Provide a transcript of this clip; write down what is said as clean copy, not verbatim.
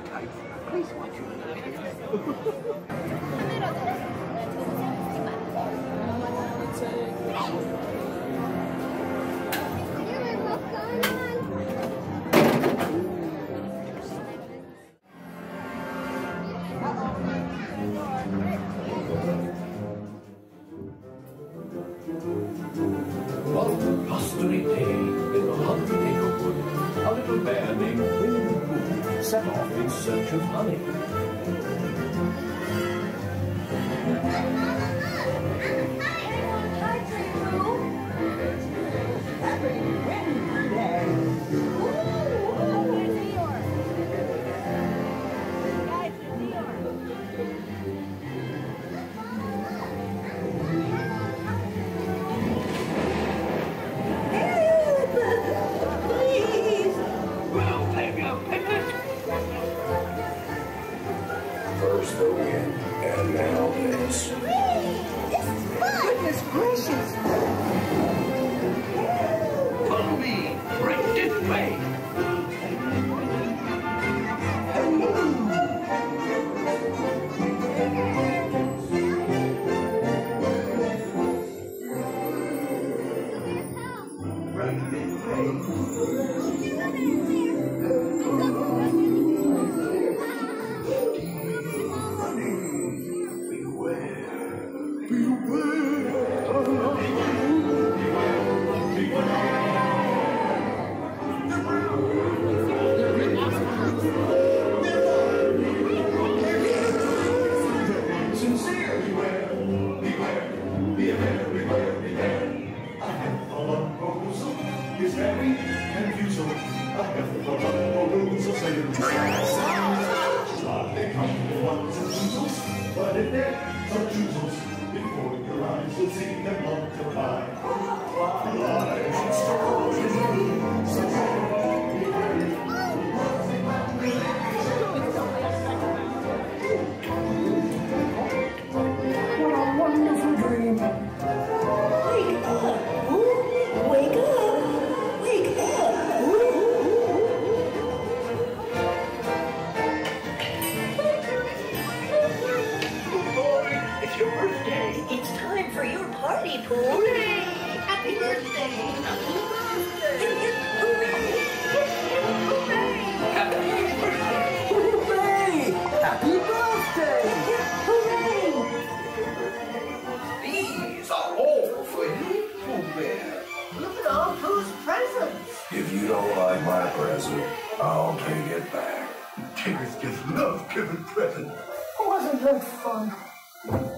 type. Please watch your One customary day in the London neighborhood, a little bear named Winnie The Pooh set off in search of honey. First the wind, and now this. This is fun! Goodness gracious! Follow me, right this way. Right this way. It's very confusing. I have got no rules of saying. They come with ones and twos, but if they're some choosers, before your eyes you'll see them multiply. What a wonderful dream! Wake up! Wake up! Wake up! Boy, it's your birthday. It's time for your party, Pooh! Hooray! Happy birthday! Happy birthday! Hooray! Happy birthday! Hooray! These are all for you, Pooh Bear. Look at all Pooh's presents! If you don't like my present, I'll take it back. Tigers just love giving presents. Wasn't that fun?